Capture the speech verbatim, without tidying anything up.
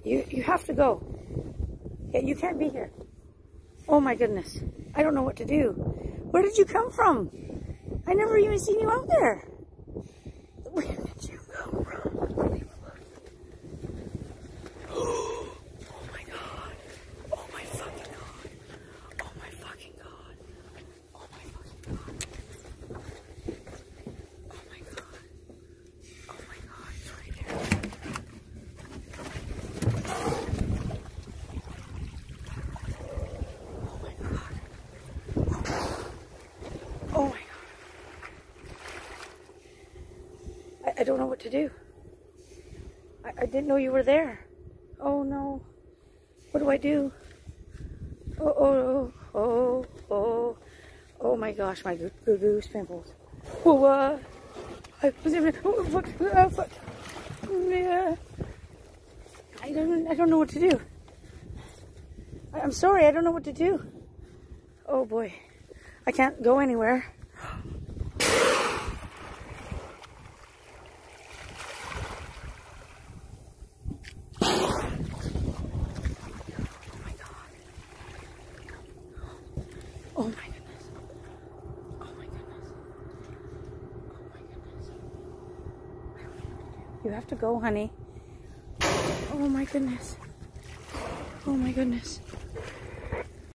You, you have to go. Yeah, you can't be here. Oh my goodness. I don't know what to do. Where did you come from? I never even seen you out there. Where did you come from? Oh my God. Oh my fucking God. Oh my fucking God. Oh my fucking God. Oh my God. Oh my God. It's right there. Oh my God. Oh my God. I, I don't know what to do. I, I didn't know you were there. Oh no. What do I do? Oh, oh, oh, oh, oh. Oh my gosh, my goo goo goose pimples. Oh, uh. I was even. Oh, fuck. Oh, fuck. Yeah. I don't, I don't know what to do. I, I'm sorry, I don't know what to do. Oh boy. I can't go anywhere. Oh my goodness. Oh my goodness. Oh my goodness. I don't know what to do. You have to go, honey. Oh my goodness. Oh my goodness.